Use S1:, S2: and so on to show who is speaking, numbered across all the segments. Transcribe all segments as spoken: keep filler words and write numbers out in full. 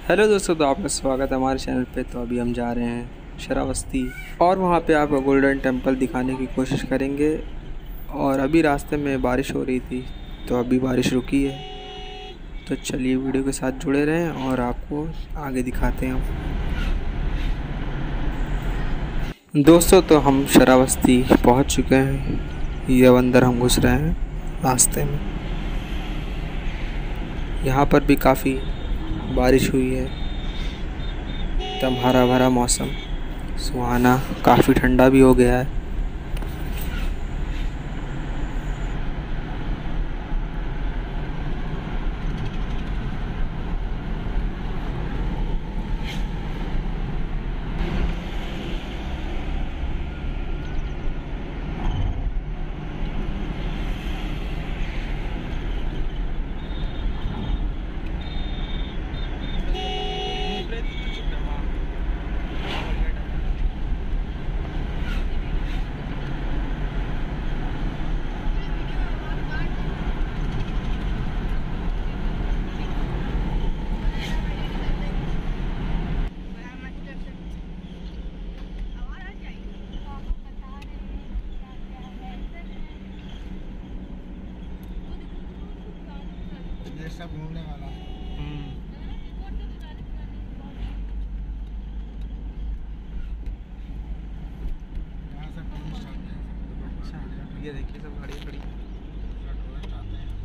S1: Hello दोस्तों, तो आपका स्वागत है हमारे चैनल पे। तो अभी हम जा रहे हैं शरावस्ती और वहाँ पे आपको गोल्डन टेम्पल दिखाने की कोशिश करेंगे। और अभी रास्ते में बारिश हो रही थी, तो अभी बारिश रुकी है। तो चलिए वीडियो के साथ जुड़े रहें और आपको आगे दिखाते हैं हम। दोस्तों, तो हम शरावस्ती पहुँच चुके हैं। ये अब अंदर हम घुस रहे हैं रास्ते में। यहाँ पर भी काफ़ी बारिश हुई है। एकदम हरा भरा मौसम, सुहाना, काफ़ी ठंडा भी हो गया है।
S2: ये सब घूमने वाला है। यहाँ से टूरिस्ट आते हैं।
S1: अच्छा, ये देखिए सब गाड़ियाँ खड़ी।
S2: टूरिस्ट आते हैं।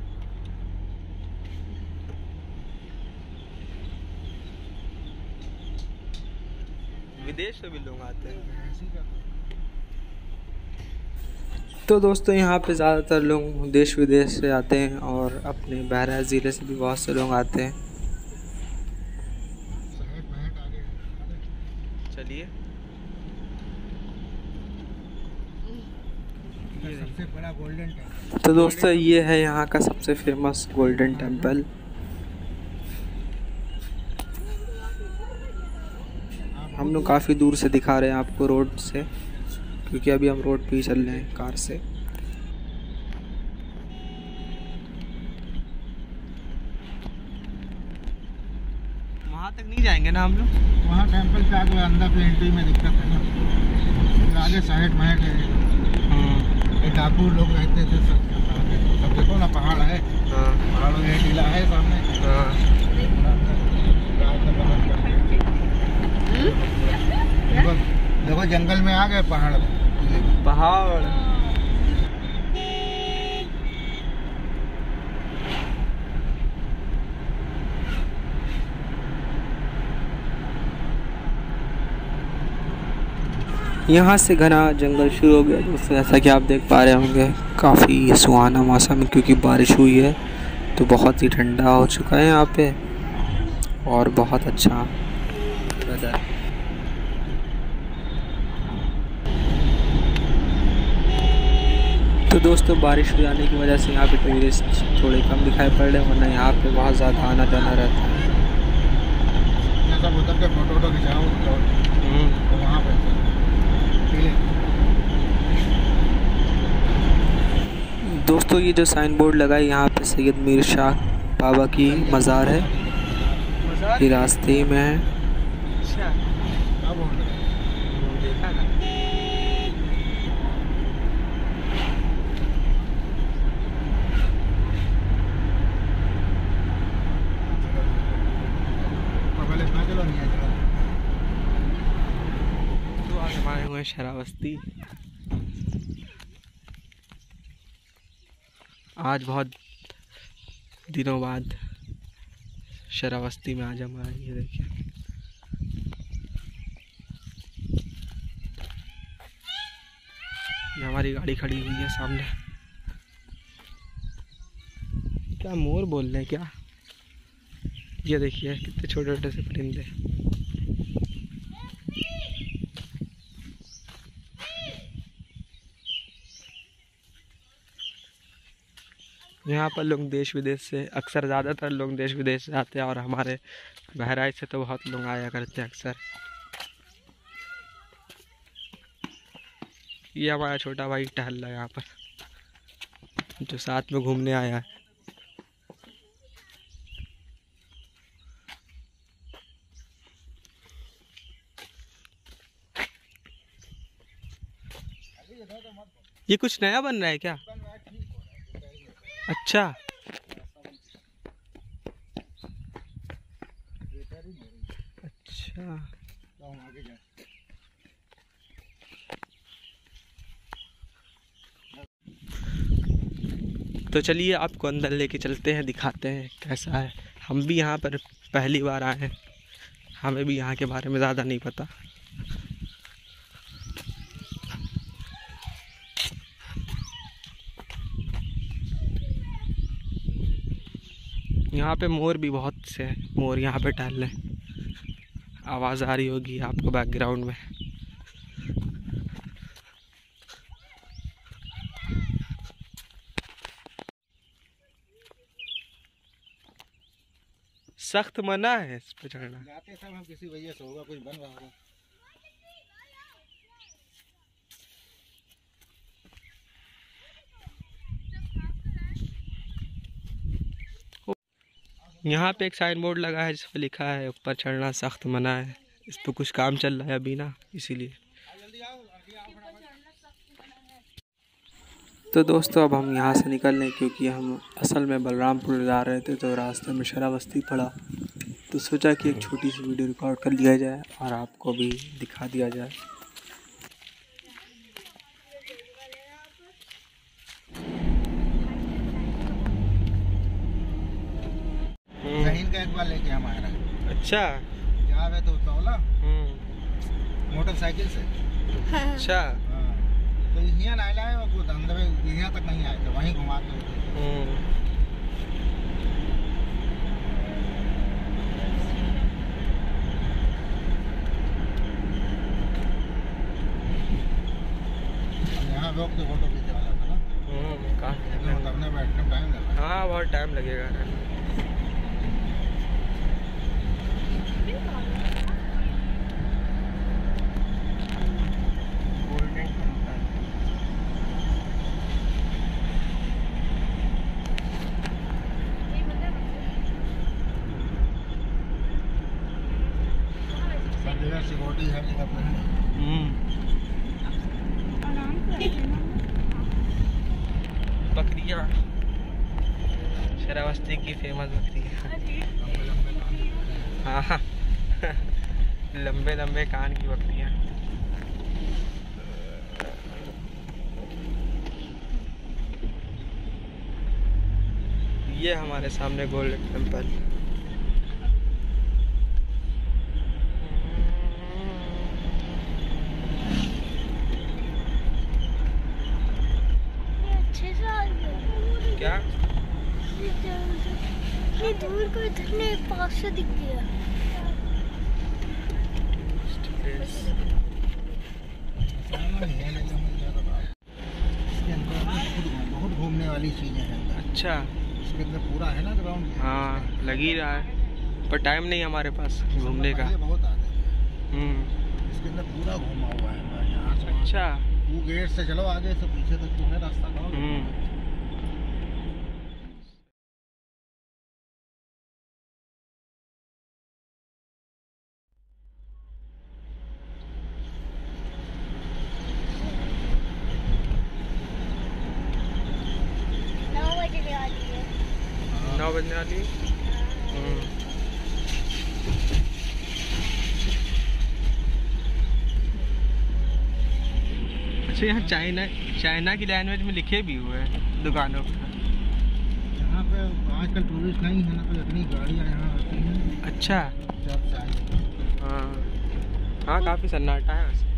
S1: विदेश से भी लोग आते हैं।
S2: ऐसी का
S1: तो दोस्तों, यहाँ पे ज़्यादातर लोग देश विदेश से आते हैं और अपने बहराइच ज़िले से भी बहुत से लोग आते हैं।
S2: शहर महट आगे है।
S1: चलिए,
S2: ये सबसे बड़ा गोल्डन टेम्पल।
S1: तो दोस्तों ये है यहाँ का सबसे फेमस गोल्डन टेम्पल। हम लोग काफ़ी दूर से दिखा रहे हैं आपको रोड से, क्योंकि अभी हम रोड पे ही चल रहे हैं कार से। वहाँ तक नहीं जाएंगे ना हम लोग।
S2: वहाँ टेम्पल से आगे अंदर पे एंट्री में दिक्कत है ना। आगे साइड महट है। ये डाकू लोग रहते थे सब। सब देखो ना, पहाड़ है। पहाड़ में टीला है सामने। देखो देखो, जंगल में आ गए पहाड़
S1: पहाड़। यहाँ से घना जंगल शुरू हो गया दोस्तों, जैसा कि आप देख पा रहे होंगे। काफ़ी सुहाना मौसम है, क्योंकि बारिश हुई है तो बहुत ही ठंडा हो चुका है यहाँ पे और बहुत अच्छा वेदर। तो दोस्तों, बारिश हो जाने की वजह से यहाँ पे टूरिस्ट थोड़े कम दिखाई पड़ रहे हैं, वरना यहाँ पे बहुत ज़्यादा आना जाना रहता है।
S2: सब उतर के फोटो वोटो खिंचाओ तो वहाँ पे
S1: दोस्तों, ये जो साइन बोर्ड लगा है, यहाँ पे सैयद मीर शाह बाबा की मज़ार है। ये रास्ते में है।
S2: अच्छा,
S1: देखा ना।
S2: चलो नहीं है, चलो।
S1: तो आज हम आए हुए हैं शरावस्ती। आज बहुत दिनों बाद शरावस्ती में आज हम आए। ये देखिए, ये हमारी गाड़ी खड़ी हुई है सामने। क्या मोर बोल रहे हैं क्या? ये देखिए कितने छोटे छोटे से परिंदे। यहाँ पर लोग देश विदेश से, अक्सर ज़्यादातर लोग देश विदेश से आते हैं और हमारे बहराइच से तो बहुत लोग आया करते हैं अक्सर। ये हमारा छोटा भाई टहल रहा है यहाँ पर, जो साथ में घूमने आया है। ये कुछ नया बन रहा है क्या? अच्छा, अच्छा। तो चलिए आपको अंदर लेके चलते हैं, दिखाते हैं कैसा है। हम भी यहाँ पर पहली बार आए हैं, हमें भी यहाँ के बारे में ज़्यादा नहीं पता। यहाँ पे मोर भी बहुत से हैं, मोर यहाँ पे टहल रहे हैं। आवाज़ आ रही होगी आपको बैकग्राउंड में। सख्त मना है इस पे चढ़ना।
S2: जाते सब हम किसी वजह से होगा, कुछ बन रहा होगा।
S1: यहाँ पे एक साइन बोर्ड लगा है जिस पे लिखा है ऊपर चढ़ना सख्त मना है। इस पे कुछ काम चल रहा है अभी ना, इसीलिए। तो दोस्तों अब हम यहाँ से निकल लें, क्योंकि हम असल में बलरामपुर जा रहे थे तो रास्ते में शरावस्ती पड़ा, तो सोचा कि एक छोटी सी वीडियो रिकॉर्ड कर लिया जाए और आपको भी दिखा दिया जाए।
S2: जहीन का एक बार लेके हम आ रहे हैं।
S1: अच्छा,
S2: जावे तो तौला मोटरसाइकिल से।
S1: अच्छा,
S2: तो यहाँ ना लाए वो कुछ अंदर यहाँ तक नहीं आए थे, वहीं घुमा के। यहाँ रोक के फोटो खींचने वाला था ना। कहाँ उतरने बैठने टाइम लगा।
S1: हाँ बहुत टाइम लगेगा।
S2: सिक्योरिटी है
S1: बकरियाँ, शरावस्ती की फेमस बकरियाँ। हाँ लंबे लंबे कान की बकरियाँ। ये हमारे सामने गोल्डन टेम्पल। क्या
S3: ये दूर को इतने पास से दिख गया।
S2: बहुत घूमने वाली चीजें हैं।
S1: अच्छा,
S2: इसके अंदर पूरा है ना ग्राउंड।
S1: हाँ लग ही रहा है, पर टाइम नहीं हमारे पास घूमने का।
S2: बहुत आते हैं।
S1: हम्म,
S2: इसके अंदर पूरा घूमा हुआ है यहाँ से।
S1: अच्छा,
S2: वो गेट से चलो आगे से पीछे तक तुम्हें रास्ता करो।
S1: नौ बजने वाली। अच्छा, यहाँ चाइना चाइना की लैंग्वेज में लिखे भी हुए हैं दुकानों पर।
S2: यहाँ पे आजकल टूरिस्ट नहीं है ना, तो इतनी गाड़ियाँ यहाँ आती हैं।
S1: अच्छा,
S2: जब चाहिए।
S1: हाँ हाँ काफ़ी सन्नाटा है वैसे।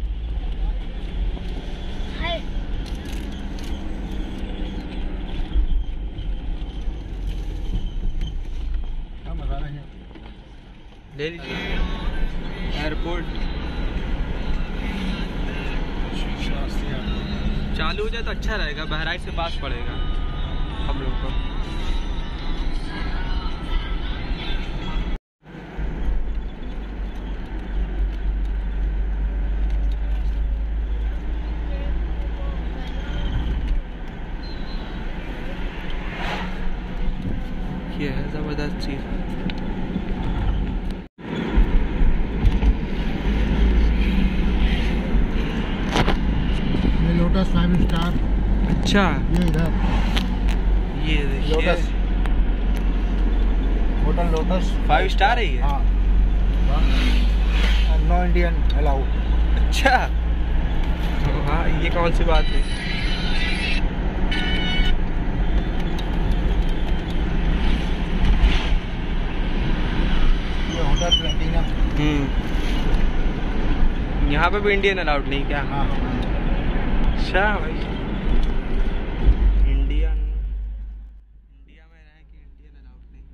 S1: ले लीजिए एयरपोर्ट। चालू हो जाए तो अच्छा रहेगा, बहराइच से पास पड़ेगा हम लोग को। ये है ज़बरदस्त चीज़।
S2: लोटस
S1: अच्छा,
S2: ये इधर
S1: ये देखिए
S2: Lotus, hotel Lotus
S1: five star है ये।
S2: हाँ, नो इंडियन अलाउ।
S1: अच्छा, हाँ ये कौन सी बात है।
S2: ये होटल प्लेटिनम।
S1: हम्म, यहाँ पे भी इंडियन अलाउड नहीं क्या?
S2: हाँ,
S1: अच्छा भाई, इंडियन इंडिया में रहे कि इंडियन अलाउड नहीं।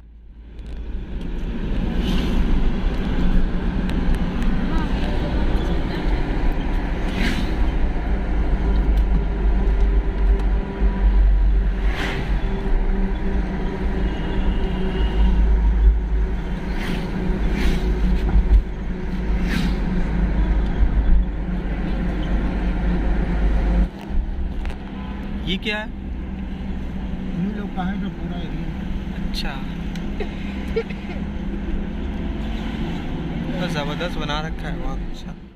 S1: ये क्या है?
S2: इन लोग का है जो पूरा एरिया।
S1: अच्छा, तो जबरदस्त बना रखा है, बहुत अच्छा।